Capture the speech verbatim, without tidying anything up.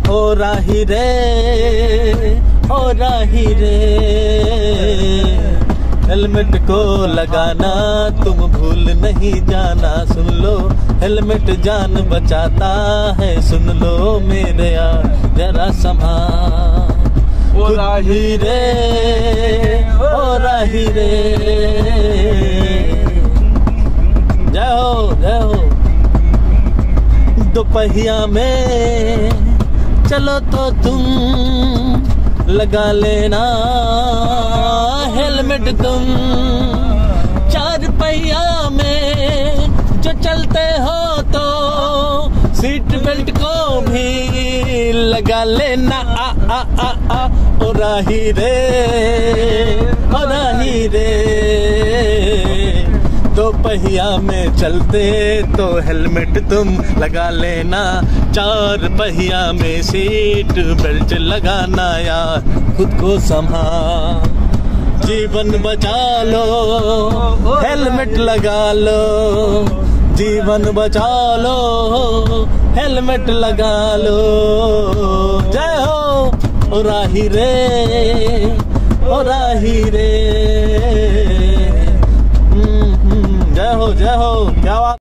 ओ राही रे, ओ राही रे, हेलमेट को लगाना तुम भूल नहीं जाना। सुन लो हेलमेट जान बचाता है, सुन लो मेरे यार जरा समा। ओ राही रे, ओ राही रे, जय हो जय हो। दोपहिया में चलो तो तुम लगा लेना हेलमेट तुम, चार पहिया में जो चलते हो तो सीट बेल्ट को भी लगा लेना। आ आ आ आ ओ राही रे, ओ राही रे, दो पहिया में चलते तो हेलमेट तुम लगा लेना, चार पहिया में सीट बेल्ट लगाना यार, खुद को संभाल, जीवन बचा लो, हेलमेट लगा लो, जीवन बचा लो, हेलमेट लगा लो। जय हो ओ राही रे, ओ राही रे, जय हो जय हो, क्या बात।